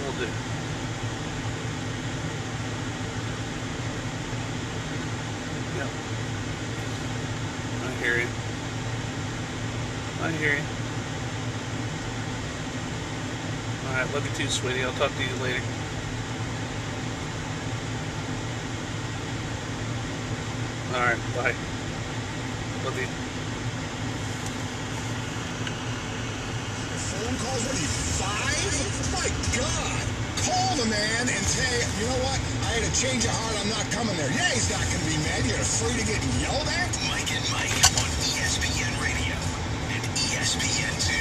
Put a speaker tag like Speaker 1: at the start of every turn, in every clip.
Speaker 1: what we'll do. Yep. I hear you. I hear you. Alright, love you too, sweetie. I'll talk to you later. Alright, bye. Love you.
Speaker 2: Phone calls, what are you, 5? My God. Call the man and say, you know what? I had a change of heart. I'm not coming there. Yeah, he's not going to be mad. You're afraid of getting yelled at?
Speaker 3: Mike and Mike on ESPN Radio and ESPN2.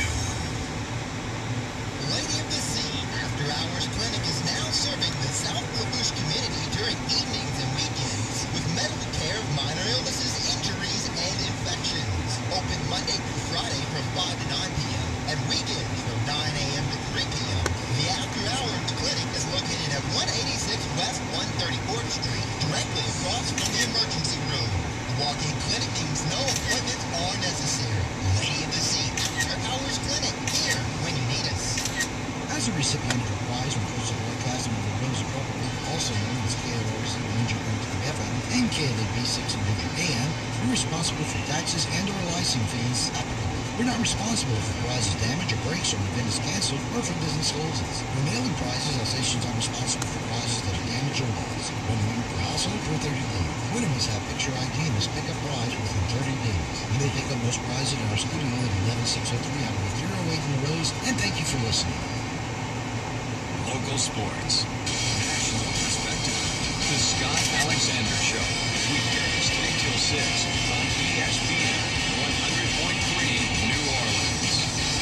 Speaker 4: Lady of the Sea After Hours Clinic is now serving the South Lafourche community during evenings and weekends with medical care of minor illnesses, injuries, and infections. Open Monday through Friday from 5 to 9 p.m. and weekends from 9 a.m. to 3 p.m. The After Hours Clinic is located at 186 West 134th Street, directly across from the emergency room. The walk-in clinic means no appointments are necessary. Lady of the Sea After Hours Clinic, here when you need us.
Speaker 5: As a recipient of a prize from Coastal Broadcasting of the Rose Appropriate, also known as KLRC Ranger FM and KLAB 600 AM, we're responsible for taxes and or licensing fees applicable. We're not responsible if the prize is damaged or breaks or an event is canceled or for business closes. When mailing prizes, our stations are responsible for prizes that are damaged or lost. 1 winner per household for 30 days. Winner must have picture ID and must pick up prize within 30 days. You may pick up most prizes in our studio at 11603 Highway 08 in the Rose, and thank you for listening.
Speaker 3: Local sports. National perspective. The Scott Alexander Show. Weekdays 3 till 6 on ESPN 100.3 New Orleans.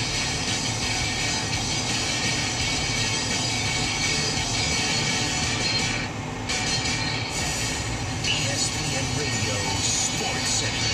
Speaker 3: ESPN Radio Sports Center.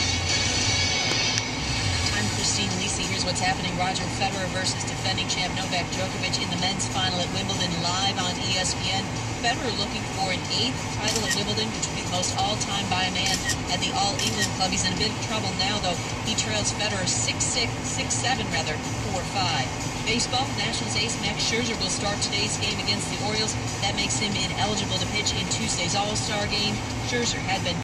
Speaker 6: Here's what's happening. Roger Federer versus defending champ Novak Djokovic in the men's final at Wimbledon, live on ESPN. Federer looking for an 8th title at Wimbledon, which would be the most all-time by a man at the All-England Club. He's in a bit of trouble now, though. He trails Federer 6-6, 6-7 rather, 4-5. Baseball, Nationals ace Max Scherzer will start today's game against the Orioles. That makes him ineligible to pitch in Tuesday's All-Star game. Scherzer had been